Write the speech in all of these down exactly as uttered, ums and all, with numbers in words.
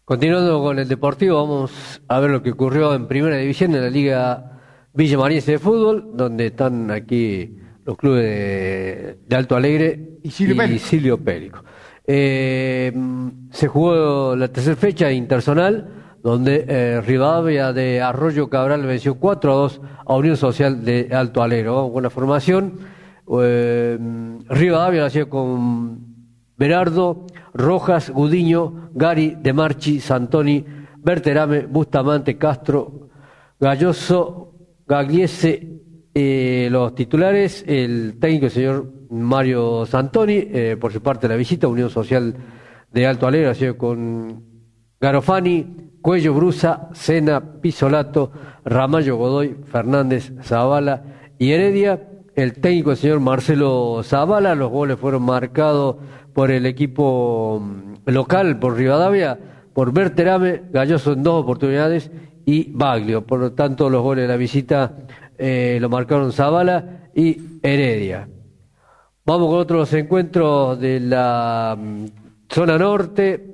Continuando con el deportivo, vamos a ver lo que ocurrió en Primera División en la Liga Villamariense de Fútbol, donde están aquí los clubes de, de Alto Alegre y Silvio Pélico. Y Silvio Pélico. Eh, se jugó la tercera fecha interzonal, donde eh, Rivadavia de Arroyo Cabral venció cuatro a dos a Unión Social de Alto Alegre. Vamos con la formación. Eh, Rivadavia la hacía con Berardo, Rojas, Gudiño, Gari, De Marchi, Santoni, Berterame, Bustamante, Castro, Galloso, Gagliese, eh, los titulares, el técnico el señor Mario Santoni, eh, por su parte la visita, Unión Social de Alto Alegre, ha sido con Garofani, Cuello, Brusa, Sena, Pisolato, Ramallo, Godoy, Fernández, Zavala y Heredia. El técnico el señor Marcelo Zavala, los goles fueron marcados por el equipo local, por Rivadavia, por Berterame, Galloso en dos oportunidades y Baglio. Por lo tanto, los goles de la visita eh, lo marcaron Zavala y Heredia. Vamos con otros encuentros de la um, zona norte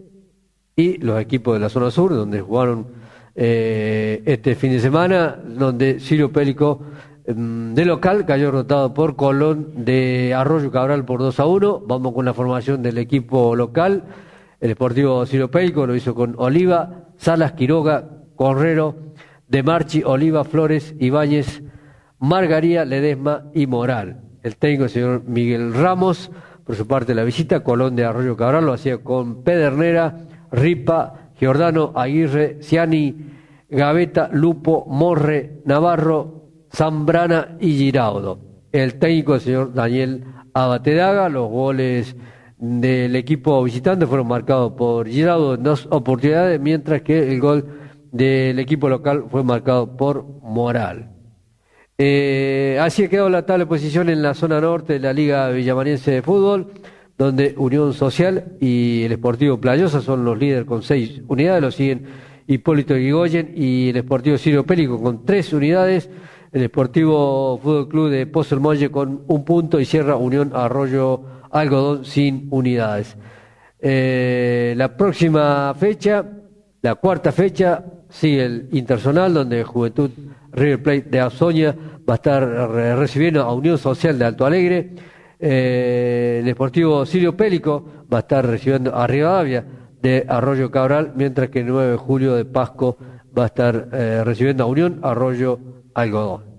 y los equipos de la zona sur, donde jugaron eh, este fin de semana, donde Silvio Pélico de local cayó derrotado por Colón de Arroyo Cabral por dos a uno. Vamos con la formación del equipo local. El Sportivo Silvio Pélico lo hizo con Oliva, Salas, Quiroga, Correro, De Marchi, Oliva, Flores, Ibáñez, Margaría, Ledesma y Moral. El técnico el señor Miguel Ramos, por su parte la visita, Colón de Arroyo Cabral lo hacía con Pedernera, Ripa, Giordano, Aguirre, Ciani, Gaveta, Lupo, Morre, Navarro, Zambrana y Giraudo. El técnico, el señor Daniel Abatedaga. Los goles del equipo visitante fueron marcados por Giraudo en dos oportunidades, mientras que el gol del equipo local fue marcado por Moral. Eh, así ha quedado la tabla de posición en la zona norte de la Liga Villamariense de Fútbol, donde Unión Social y el Sportivo Playosa son los líderes con seis unidades. Lo siguen Hipólito Yrigoyen y el Sportivo Silvio Pélico con tres unidades. El Sportivo Fútbol Club de Pozo El Molle con un punto y cierra Unión Arroyo Algodón sin unidades. Eh, la próxima fecha, la cuarta fecha, sigue el Interzonal, donde Juventud River Plate de Azoña va a estar recibiendo a Unión Social de Alto Alegre. Eh, el Sportivo Silvio Pélico va a estar recibiendo a Rivadavia de Arroyo Cabral, mientras que el nueve de julio de Pasco va a estar eh, recibiendo a Unión Arroyo Algodón.